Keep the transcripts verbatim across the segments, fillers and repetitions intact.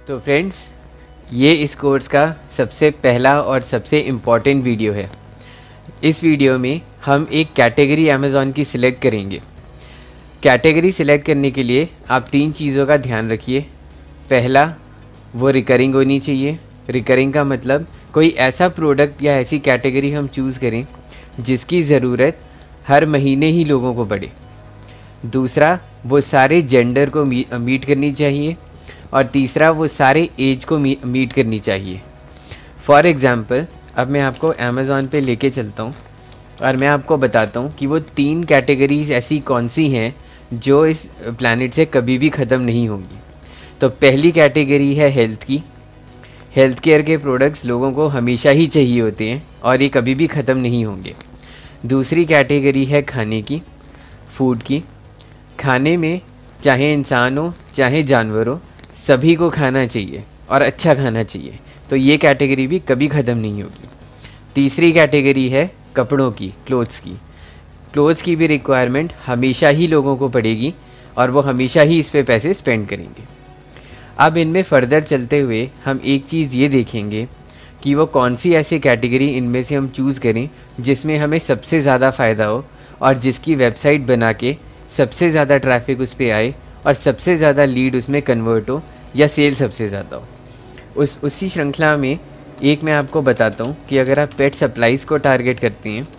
तो फ्रेंड्स, ये इस कोर्स का सबसे पहला और सबसे इम्पॉर्टेंट वीडियो है। इस वीडियो में हम एक कैटेगरी अमेज़ॉन की सिलेक्ट करेंगे। कैटेगरी सिलेक्ट करने के लिए आप तीन चीज़ों का ध्यान रखिए। पहला, वो रिकरिंग होनी चाहिए। रिकरिंग का मतलब कोई ऐसा प्रोडक्ट या ऐसी कैटेगरी हम चूज़ करें जिसकी ज़रूरत हर महीने ही लोगों को पड़े। दूसरा, वो सारे जेंडर को मी, मीट करनी चाहिए। और तीसरा, वो सारे एज को मी, मीट करनी चाहिए। फॉर एग्ज़ाम्पल, अब मैं आपको अमेज़ॉन पे लेके चलता हूँ और मैं आपको बताता हूँ कि वो तीन कैटेगरीज़ ऐसी कौन सी हैं जो इस प्लैनेट से कभी भी ख़त्म नहीं होंगी। तो पहली कैटेगरी है हेल्थ की। हेल्थ केयर के प्रोडक्ट्स लोगों को हमेशा ही चाहिए होते हैं और ये कभी भी ख़त्म नहीं होंगे। दूसरी कैटेगरी है खाने की, फूड की। खाने में चाहे इंसान हो चाहे जानवर हो, सभी को खाना चाहिए और अच्छा खाना चाहिए, तो ये कैटेगरी भी कभी ख़त्म नहीं होगी। तीसरी कैटेगरी है कपड़ों की, क्लोथ्स की। क्लोथ्स की भी रिक्वायरमेंट हमेशा ही लोगों को पड़ेगी और वो हमेशा ही इस पे पैसे स्पेंड करेंगे। अब इनमें फ़र्दर चलते हुए हम एक चीज़ ये देखेंगे कि वो कौन सी ऐसी कैटेगरी इनमें से हम चूज़ करें जिसमें हमें सबसे ज़्यादा फ़ायदा हो और जिसकी वेबसाइट बना के सबसे ज़्यादा ट्रैफिक उस पर आए और सबसे ज़्यादा लीड उसमें कन्वर्ट हो या सेल सबसे ज़्यादा हो। उस उसी श्रृंखला में एक मैं आपको बताता हूँ कि अगर आप पेट सप्लाइज़ को टारगेट करते हैं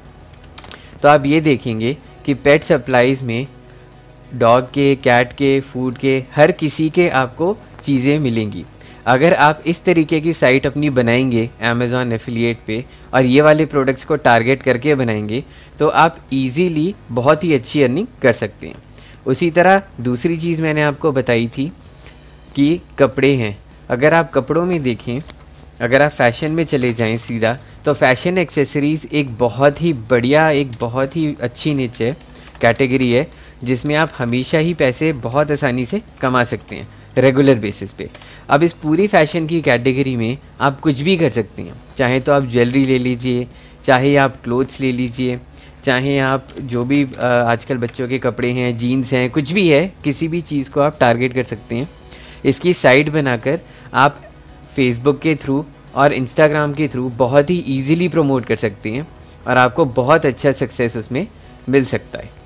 तो आप ये देखेंगे कि पेट सप्लाइज़ में डॉग के, कैट के, फूड के, हर किसी के आपको चीज़ें मिलेंगी। अगर आप इस तरीके की साइट अपनी बनाएंगे अमेज़ॉन एफिलिएट पे और ये वाले प्रोडक्ट्स को टारगेट करके बनाएंगे तो आप इजीली बहुत ही अच्छी अर्निंग कर सकते हैं। उसी तरह दूसरी चीज़ मैंने आपको बताई थी कि कपड़े हैं। अगर आप कपड़ों में देखें, अगर आप फैशन में चले जाएं सीधा, तो फैशन एक्सेसरीज़ एक बहुत ही बढ़िया, एक बहुत ही अच्छी निच है, कैटेगरी है जिसमें आप हमेशा ही पैसे बहुत आसानी से कमा सकते हैं रेगुलर बेसिस पे। अब इस पूरी फैशन की कैटेगरी में आप कुछ भी कर सकते हैं। चाहे तो आप ज्वेलरी ले लीजिए, चाहे आप क्लोथ्स ले लीजिए, चाहे आप जो भी आजकल बच्चों के कपड़े हैं, जीन्स हैं, कुछ भी है, किसी भी चीज़ को आप टारगेट कर सकते हैं। इसकी साइट बनाकर आप फेसबुक के थ्रू और इंस्टाग्राम के थ्रू बहुत ही ईजीली प्रमोट कर सकते हैं और आपको बहुत अच्छा सक्सेस उसमें मिल सकता है।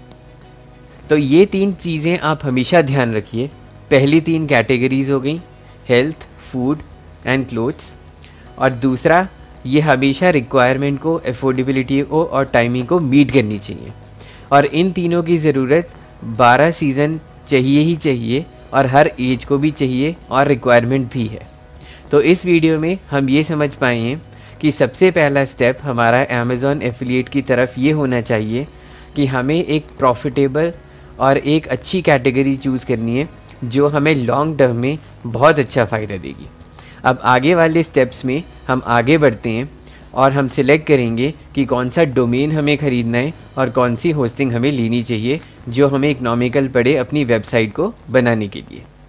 तो ये तीन चीज़ें आप हमेशा ध्यान रखिए। पहली तीन कैटेगरीज़ हो गई, हेल्थ, फूड एंड क्लोथ्स। और दूसरा, ये हमेशा रिक्वायरमेंट को, एफोर्डेबिलिटी को और टाइमिंग को मीट करनी चाहिए। और इन तीनों की ज़रूरत बारह सीज़न चाहिए ही चाहिए और हर एज को भी चाहिए और रिक्वायरमेंट भी है। तो इस वीडियो में हम ये समझ पाए हैं कि सबसे पहला स्टेप हमारा अमेज़ॉन एफिलिएट की तरफ ये होना चाहिए कि हमें एक प्रॉफिटेबल और एक अच्छी कैटेगरी चूज़ करनी है जो हमें लॉन्ग टर्म में बहुत अच्छा फ़ायदा देगी। अब आगे वाले स्टेप्स में हम आगे बढ़ते हैं और हम सिलेक्ट करेंगे कि कौन सा डोमेन हमें ख़रीदना है और कौन सी होस्टिंग हमें लेनी चाहिए जो हमें इकोनॉमिकल पड़े अपनी वेबसाइट को बनाने के लिए।